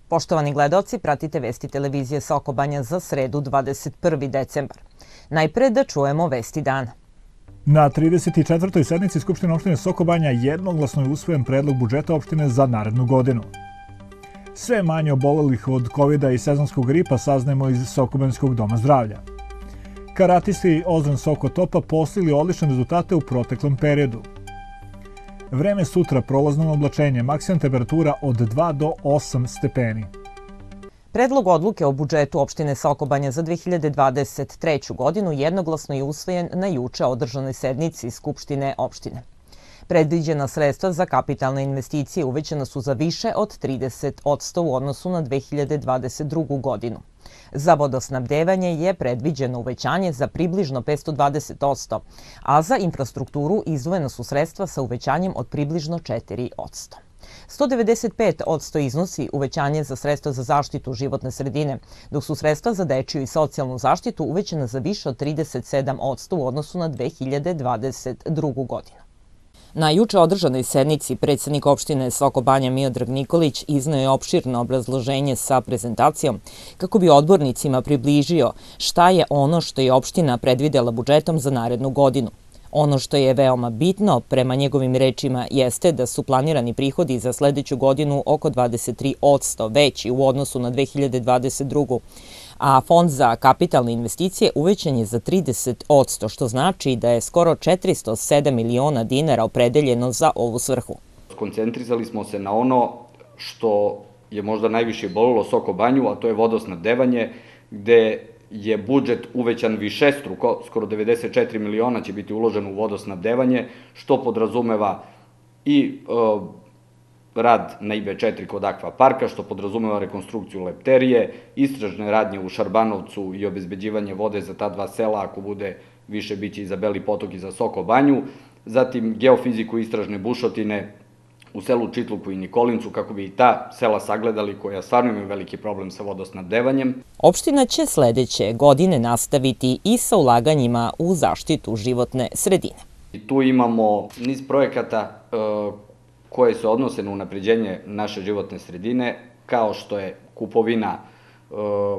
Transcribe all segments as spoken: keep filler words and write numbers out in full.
Poštovani gledaoci, pratite vesti televizije Soko Banja za sredu dvadeset prvi decembar. Najpre da čujemo vesti dana. Na trideset četvrtoj sednici Skupštine opštine Soko Banja jednoglasno je usvojen predlog budžeta opštine za narednu godinu. Sve manje obolelih od kovida i sezonskog gripa saznajemo iz Sokobanjskog doma zdravlja. Karatisti Ozren Soko Topa postigli odlične rezultate u proteklom periodu. Vreme sutra prolazno oblačenje, maksimalna temperatura od dva do osam stepeni. Predlog odluke o budžetu opštine Soko Banja za dve hiljade dvadeset treću. godinu jednoglasno je usvojen na juče održanoj sednici Skupštine opštine. Predviđena sredstva za kapitalne investicije uvećana su za više od trideset posto u odnosu na dve hiljade dvadeset drugu. godinu. Za vodosnabdevanje je predviđeno uvećanje za približno petsto dvadeset posto, a za infrastrukturu izdvojena su sredstva sa uvećanjem od približno četiri posto. sto devedeset pet posto iznosi uvećanje za sredstva za zaštitu životne sredine, dok su sredstva za dečiju i socijalnu zaštitu uvećana za više od trideset sedam posto u odnosu na dve hiljade dvadeset drugu. godinu. Na juče održanoj sednici predsednik opštine Soko Banja Miodrag Nikolić izneo je opširno obrazloženje sa prezentacijom kako bi odbornicima približio šta je ono što je opština predvidela budžetom za narednu godinu. Ono što je veoma bitno, prema njegovim rečima, jeste da su planirani prihodi za sledeću godinu oko dvadeset tri posto veći u odnosu na dve hiljade dvadeset drugu. a fond za kapitalne investicije uvećan je za trideset posto, što znači da je skoro četiristo sedam miliona dinara opredeljeno za ovu svrhu. Koncentrisali smo se na ono što je možda najviše bolilo Soko Banju, a to je vodosnabdevanje, gde je budžet uvećan višestruko, skoro devedeset četiri miliona će biti uloženo u vodosnabdevanje, što podrazumeva i e, rad na I B četiri kod Akva parka, što podrazumeva rekonstrukciju lepterije, istražne radnje u Šarbanovcu i obezbeđivanje vode za ta dva sela, ako bude više biće i za Beli potok i za Soko Banju, zatim geofiziku istražne bušotine u selu Čitluku i Nikolincu, kako bi i ta sela sagledali, koja stvarno imaju veliki problem sa vodosnabdevanjem. Opština će sledeće godine nastaviti i sa ulaganjima u zaštitu životne sredine. I tu imamo niz projekata e, koje se odnose na unapređenje naše životne sredine, kao što je kupovina e,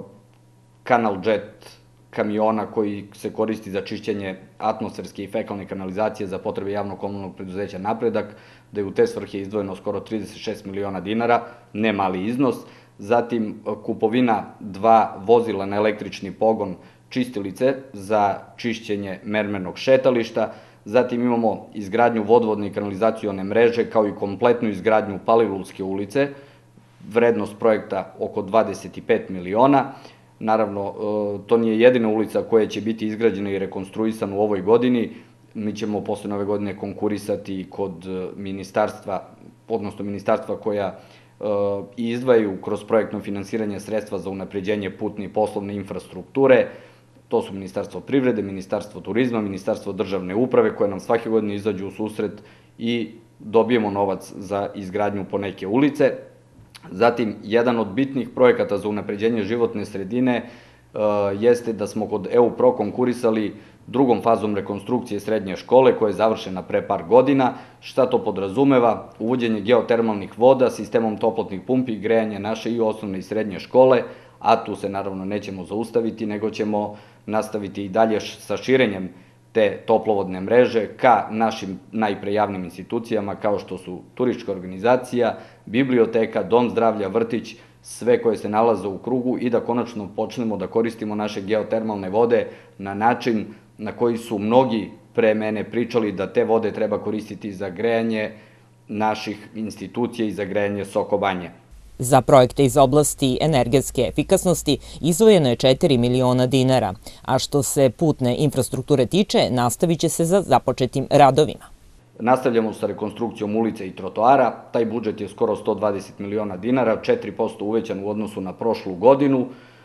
Kanal Jet kamiona koji se koristi za čišćenje atmosferske i fekalne kanalizacije za potrebe javno-komunalnog preduzeća Napredak, da je u te svrhe izdvojeno skoro trideset šest miliona dinara, ne mali iznos. Zatim kupovina dva vozila na električni pogon čistilice za čišćenje mermernog šetališta. Zatim imamo izgradnju vodovodne i kanalizacione mreže, kao i kompletnu izgradnju Palilulske ulice, vrednost projekta oko dvadeset pet miliona. Naravno, to nije jedina ulica koja će biti izgrađena i rekonstruisana u ovoj godini. Mi ćemo posle nove godine konkurisati kod ministarstva, odnosno ministarstva koja izdvajaju kroz projektno finansiranje sredstva za unapređenje putne i poslovne infrastrukture. To su Ministarstvo privrede, Ministarstvo turizma, Ministarstvo državne uprave, koje nam svake godine izađu u susret i dobijemo novac za izgradnju po neke ulice. Zatim, jedan od bitnih projekata za unapređenje životne sredine jeste da smo kod E U Pro konkurisali drugom fazom rekonstrukcije srednje škole, koja je završena pre par godina. Šta to podrazumeva? Uvođenje geotermalnih voda, sistemom toplotnih pumpi, grejanje naše i osnovne i srednje škole, a tu se naravno nećemo zaustaviti, nego ćemo nastaviti i dalje sa širenjem te toplovodne mreže ka našim najpre javnim institucijama, kao što su turistička organizacija, biblioteka, dom zdravlja, vrtić, sve koje se nalaze u krugu, i da konačno počnemo da koristimo naše geotermalne vode na način na koji su mnogi pre mene pričali da te vode treba koristiti za grejanje naših institucija i za grejanje Soko Banje. Za projekte iz oblasti energetske efikasnosti izdvojeno je četiri miliona dinara, a što se putne infrastrukture tiče, nastavit će se za započetim radovima. Nastavljamo sa rekonstrukcijom ulica i trotoara. Taj budžet je skoro sto dvadeset miliona dinara, četiri posto uvećan u odnosu na prošlu godinu,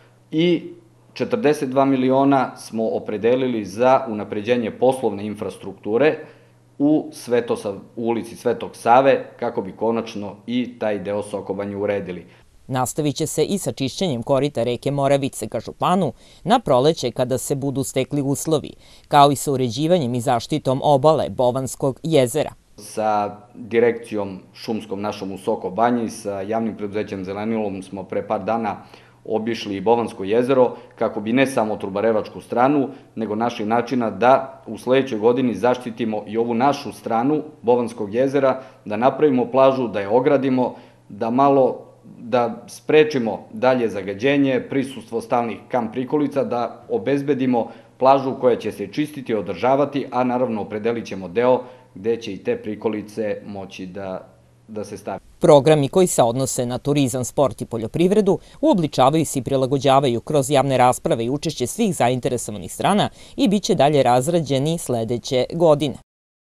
i četrdeset dva miliona smo opredelili za unapređenje poslovne infrastrukture u ulici Svetog Save, kako bi konačno i taj deo Soko Banje uredili. Nastavit će se i sa čišćenjem korita reke Moravice ka Županu na proleće kada se budu stekli uslovi, kao i sa uređivanjem i zaštitom obale Bovanskog jezera. Sa direkcijom šumskom našom u Soko Banji, sa javnim preduzećem Zelenilom smo pre par dana obišli i Bovansko jezero, kako bi ne samo trubarevačku stranu, nego našli načina da u sledećoj godini zaštitimo i ovu našu stranu Bovanskog jezera, da napravimo plažu, da je ogradimo, da malo da sprečimo dalje zagađenje, prisustvo stalnih kamp prikolica, da obezbedimo plažu koja će se čistiti, održavati, a naravno opredelit ćemo deo gde će i te prikolice moći da, da se stavi. Programi koji se odnose na turizam, sport i poljoprivredu uobličavaju se i prilagođavaju kroz javne rasprave i učešće svih zainteresovanih strana i bit će dalje razrađeni sledeće godine.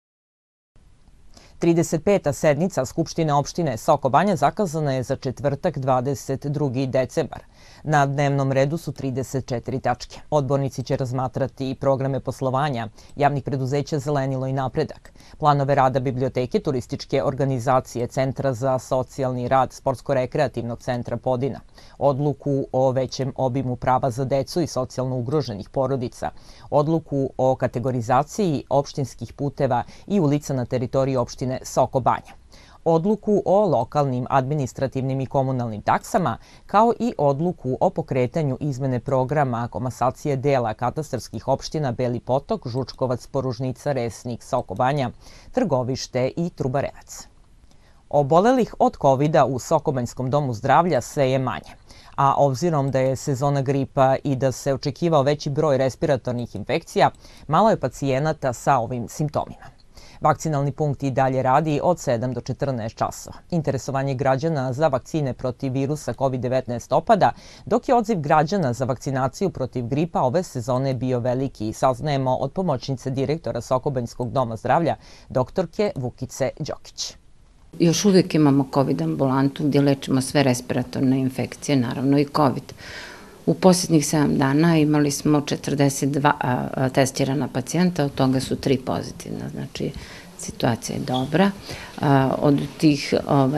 trideset peta sednica Skupštine opštine Soko Banja zakazana je za četvrtak dvadeset drugi decembar. Na dnevnom redu su trideset četiri tačke. Odbornici će razmatrati programe poslovanja javnih preduzeća Zelenilo i Napredak, planove rada biblioteke, turističke organizacije, Centra za socijalni rad, Sportsko-rekreativnog centra Podina, odluku o većem obimu prava za decu i socijalno ugroženih porodica, odluku o kategorizaciji opštinskih puteva i ulica na teritoriji opštine Soko Banja, odluku o lokalnim, administrativnim i komunalnim taksama, kao i odluku o pokretanju izmene programa komasacije dela katastarskih opština Beli Potok, Žučkovac, Poružnica, Resnik, Soko Banja, Trgovište i Trubarevac. Obolelih od kovida u Sokobanjskom domu zdravlja sve je manje, a obzirom da je sezona gripa i da se očekivao veći broj respiratornih infekcija, malo je pacijenata sa ovim simptomima. Vakcinalni punkt i dalje radi od sedam do četrnaest časova. Interesovanje građana za vakcine protiv virusa kovid devetnaest opada, dok je odziv građana za vakcinaciju protiv gripa ove sezone bio veliki, saznajemo od pomoćnice direktora Sokobanjskog doma zdravlja, doktorke Vukice Đokić. Još uvijek imamo COVID ambulantu gdje lečimo sve respiratorne infekcije, naravno i COVID. U posljednjih sedam dana imali smo četrdeset dva testirana pacijenta, od toga su tri pozitivna, znači situacija je dobra. Od tih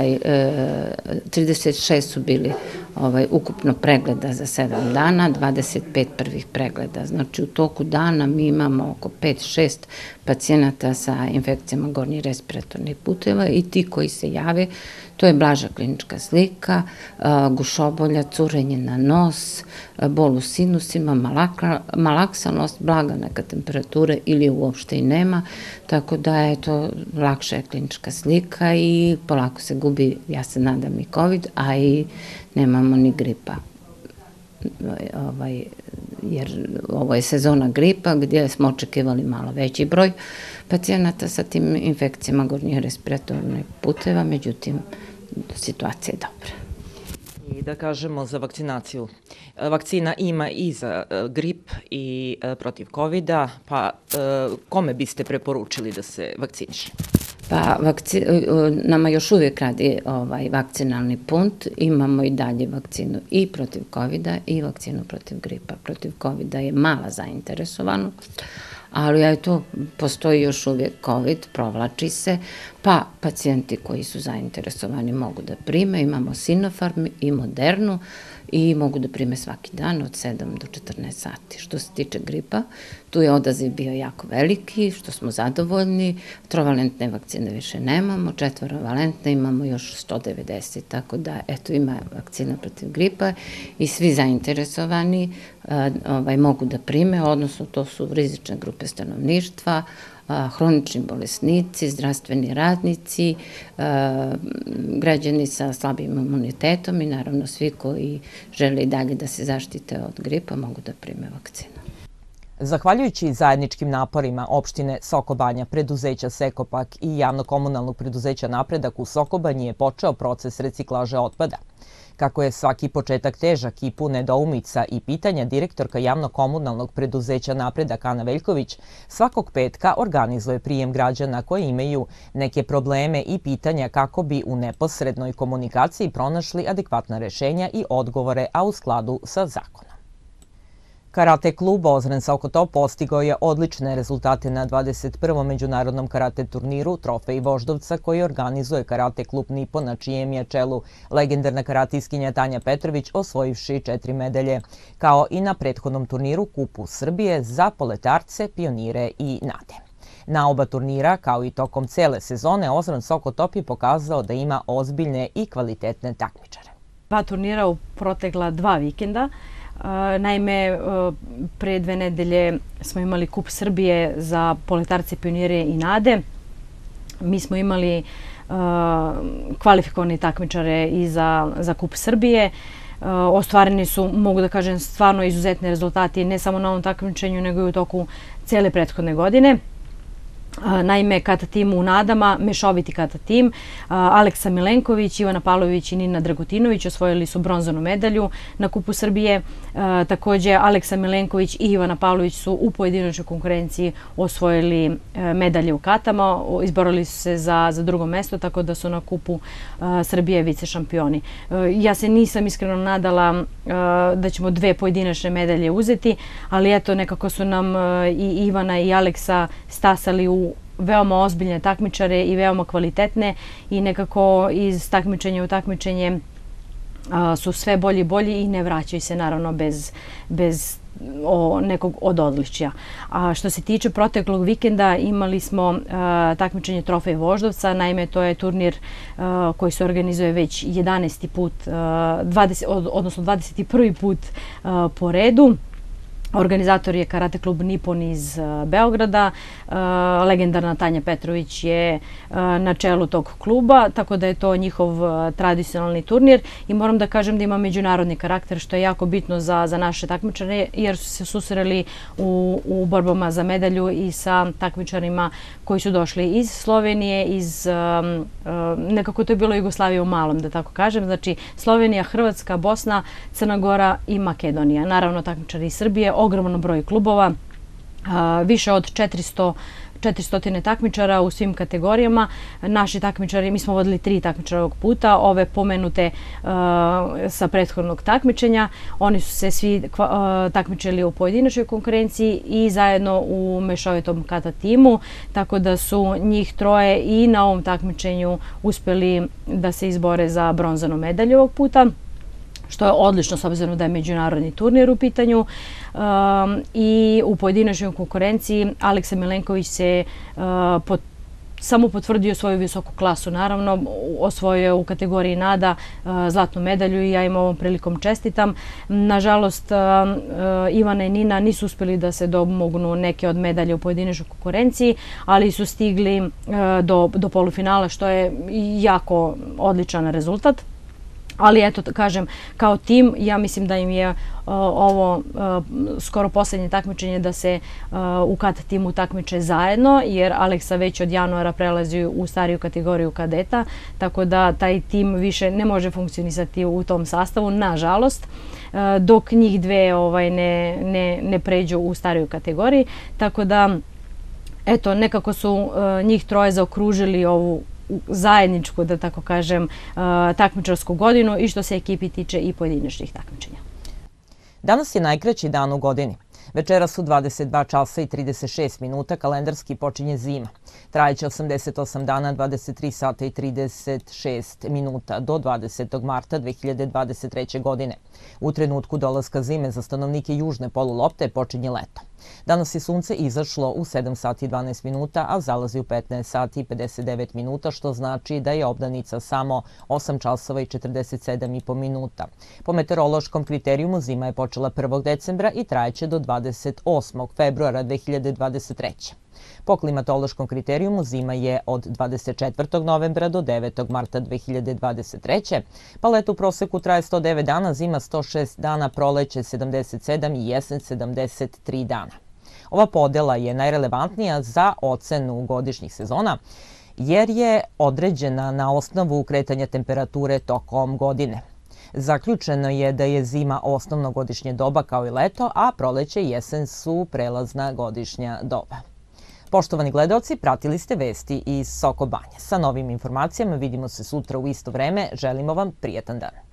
trideset šest su bili ukupno pregleda za sedam dana, dvadeset pet prvih pregleda. Znači u toku dana mi imamo oko pet šest pacijenata sa infekcijama gornjih respiratornih puteva i ti koji se jave, to je blaža klinička slika, gušobolja, curenje na nos, bol u sinusima, malaksanost, blaga neka temperatura ili uopšte i nema, tako da je to lakša klinička slika i polako se gubi, ja se nadam, i COVID, a i nemamo ni gripa. Jer ovo je sezona gripa gdje smo očekivali malo veći broj pacijenata sa tim infekcijama gornjih respiratornih puteva, međutim, situacija je dobra. I da kažemo za vakcinaciju. Vakcina ima i za grip i protiv kovida, pa kome biste preporučili da se vakciniše? Pa nama još uvijek radi vakcinalni punkt, imamo i dalje vakcinu i protiv kovida i vakcinu protiv gripa. Protiv kovida je mala zainteresovanost, ali to postoji još uvijek COVID, provlači se, pa pacijenti koji su zainteresovani mogu da prime, imamo Sinopharm i Modernu i mogu da prime svaki dan od sedam do četrnaest sati. Što se tiče gripa, tu je odaziv bio jako veliki, što smo zadovoljni, trovalentne vakcine više nemamo, četvorovalentne imamo još sto devedeset, tako da eto ima vakcina protiv gripa i svi zainteresovani mogu da prime, odnosno to su rizične grupe stanovništva, hronični bolesnici, zdravstveni radnici, građani sa slabim imunitetom i naravno svi koji žele i dalje da se zaštite od gripa mogu da prime vakcinu. Zahvaljujući zajedničkim naporima opštine Soko Banja, preduzeća Sekopak i javno-komunalnog preduzeća Napredak u Soko Banji je počeo proces reciklaže otpada. Kako je svaki početak težak i pun nedoumica i pitanja, direktorka javno-komunalnog preduzeća Napredak Ana Veljković svakog petka organizuje prijem građana koji imaju neke probleme i pitanja kako bi u neposrednoj komunikaciji pronašli adekvatna rešenja i odgovore, a u skladu sa zakonom. Karate klub Ozren Sokotop postigao je odlične rezultate na dvadeset prvom međunarodnom karate turniru Trofej Voždovca koji organizuje karate klub Nipo, na čijem je čelu legendarna karatistkinja Tanja Petrović, osvojivši četiri medalje, kao i na prethodnom turniru Kupu Srbije za poletarce, pionire i nade. Na oba turnira, kao i tokom cele sezone, Ozren Sokotop je pokazao da ima ozbiljne i kvalitetne takmičare. Dva turnira u protekla dva vikenda. Naime, pre dve nedelje smo imali Kup Srbije za poletarce, pionire i nade. Mi smo imali kvalifikovane takmičare i za Kup Srbije. Ostvareni su, mogu da kažem, stvarno izuzetni rezultati ne samo na ovom takmičenju, nego i u toku cele prethodne godine. Naime, kata tim u nadama, mešoviti kata tim, Aleksa Milenković, Ivana Pavlović i Nina Dragutinović osvojili su bronzanu medalju na Kupu Srbije. Takođe, Aleksa Milenković i Ivana Pavlović su u pojedinačnoj konkurenciji osvojili medalje u katama, izborili su se za, za drugo mesto, tako da su na Kupu Srbije vice šampioni. Ja se nisam iskreno nadala da ćemo dve pojedinačne medalje uzeti, ali eto, nekako su nam i Ivana i Aleksa stasali u veoma ozbiljne takmičare i veoma kvalitetne i nekako iz takmičenja u takmičenje su sve bolji i bolji i ne vraćaju se naravno bez, bez o, nekog od odličja. A što se tiče proteklog vikenda, imali smo a, takmičenje Trofej Voždovca. Naime, to je turnir a, koji se organizuje već jedanaesti put, a, dvadeset, od, odnosno dvadeset prvi put a, po redu. Organizator je karate klub Nipon iz Beograda. Legendarna Tanja Petrović je na čelu tog kluba, tako da je to njihov tradicionalni turnir i moram da kažem da ima međunarodni karakter, što je jako bitno za, za naše takmičare, jer su se susreli u, u borbama za medalju i sa takmičarima koji su došli iz Slovenije, iz um, nekako to je bilo Jugoslavija u malom, da tako kažem, znači Slovenija, Hrvatska, Bosna, Crna Gora i Makedonija. Naravno, takmičari iz Srbije, ogroman broj klubova, više od četiristo takmičara u svim kategorijama. Naši takmičari, mi smo vodili tri takmičara ovog puta, ove pomenute uh, sa prethodnog takmičenja. Oni su se svi uh, takmičili u pojedinačnoj konkurenciji i zajedno u mešovitom kata timu, tako da su njih troje i na ovom takmičenju uspeli da se izbore za bronzanu medalju ovog puta, što je odlično s obzirom da je međunarodni turnir u pitanju. Um, I u pojedinačnoj konkurenciji Aleksa Milenković se uh, pot, samo potvrdio svoju visoku klasu. Naravno, osvojio je u kategoriji nada uh, zlatnu medalju i ja im ovom prilikom čestitam. Nažalost, uh, uh, Ivana i Nina nisu uspjeli da se domognu neke od medalje u pojedinačnoj konkurenciji, ali su stigli uh, do, do polufinala, što je jako odličan rezultat. Ali eto, kažem, kao tim, ja mislim da im je uh, ovo uh, skoro posljednje takmičenje da se uh, u kata timu takmiče zajedno, jer Aleksa već od januara prelazi u stariju kategoriju kadeta, tako da taj tim više ne može funkcionisati u tom sastavu, nažalost, uh, dok njih dve ovaj, ne, ne, ne pređu u stariju kategoriji. Tako da, eto, nekako su uh, njih troje zaokružili ovu zajedničku, da tako kažem, takmičarsku godinu i što se ekipi tiče i pojedinačnih takmičenja. Danas je najkraći dan u godini. Večeras su dvadeset dva časa i trideset šest minuta, kalendarski počinje zima. Trajeće osamdeset osam dana, dvadeset tri sata i trideset šest minuta do dvadesetog marta dve hiljade dvadeset treće. godine. U trenutku dolaska zime za stanovnike južne polulopte počinje leto. Danas je sunce izašlo u sedam sati i dvanaest minuta, a zalazi u petnaest sati i pedeset devet minuta, što znači da je obdanica samo osam časova i četrdeset sedam i po minuta. Po meteorološkom kriterijumu zima je počela prvog decembra i trajeće do dvadeset osmog februara dve hiljade dvadeset treće. Po klimatološkom kriterijumu zima je od dvadeset četvrtog novembra do devetog marta dve hiljade dvadeset treće. Pa leto u proseku traje sto devet dana, zima sto šest dana, proleće sedamdeset sedam i jesen sedamdeset tri dana. Ova podela je najrelevantnija za ocenu godišnjih sezona, jer je određena na osnovu kretanja temperature tokom godine. Zaključeno je da je zima osnovno godišnje doba kao i leto, a proleće i jesen su prelazna godišnja doba. Poštovani gledaoci, pratili ste vesti iz Soko Banje. Sa novim informacijama vidimo se sutra u isto vreme. Želimo vam prijetan dan.